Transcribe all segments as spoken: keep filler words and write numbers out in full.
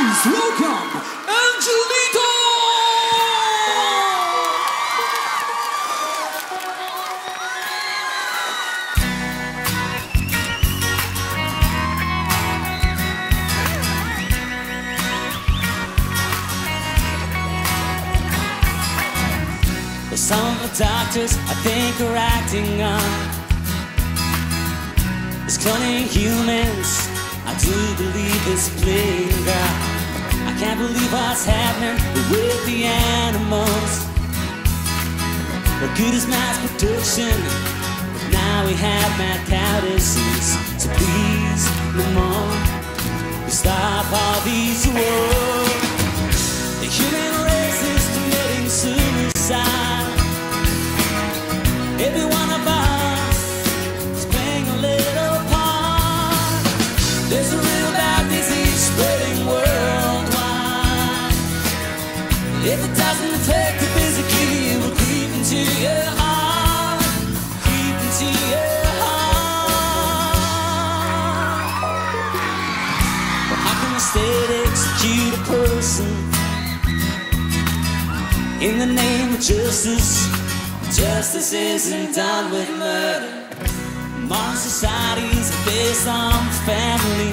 Please welcome Angelito! Well, some of the doctors I think are acting up as cloning humans. I do believe it's playing out. I can't believe what's happening with the animals. What good is mass production? But now we have mad cow disease. So please, no more. We stop all these wars. The human race is committing suicide. Every one of us is playing a little part. There's a real bad disease spreading worldwide. If it doesn't affect you physically, it will creep into your heart, creep into your heart. Well, how can the state execute a person in the name of justice? Justice isn't done with murder. Modern societies are based on family.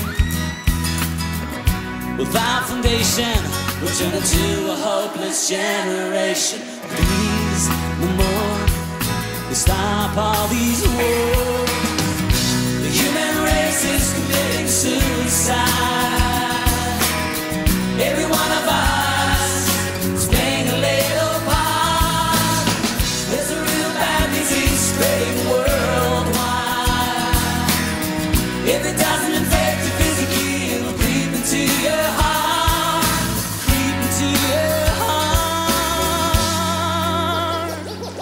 Without foundation, we'll turn into a hopeless generation. Please, no more. We'll stop all these wars. The human race is committing suicide. Every one of us is playing a little part. There's a real bad disease spreading worldwide. If it doesn't affect you physically, it will creep into your heart, creep into your heart.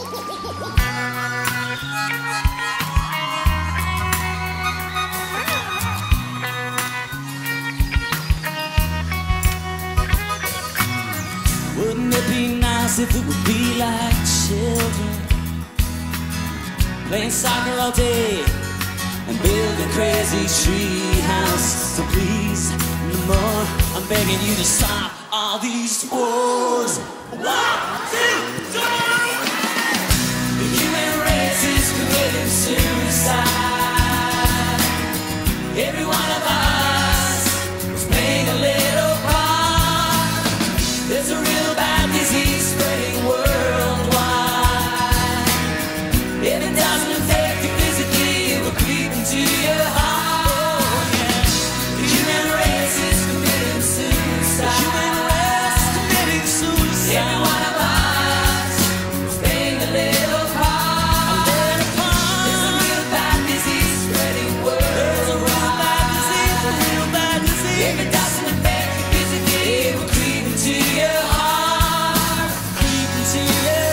Wouldn't it be nice if it would be like children, playing soccer all day and building crazy tree house? So please, no more. I'm begging you to stop all these wars. One, two, three. The human race is committing suicide. Every one of us is playing a little part. There's a real bad disease spreading worldwide. If it doesn't affect you physically, it will creep into your heart. Yeah. The human race is committing suicide. The human race is committing suicide. Every one of us is playing a little part. A little part. There's a real bad disease spreading worldwide. There's a real bad disease, a real bad disease. If it doesn't affect you physically, it will creep into your heart, creep into your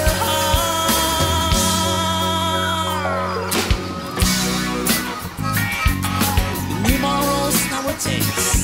heart. The new morals nowadays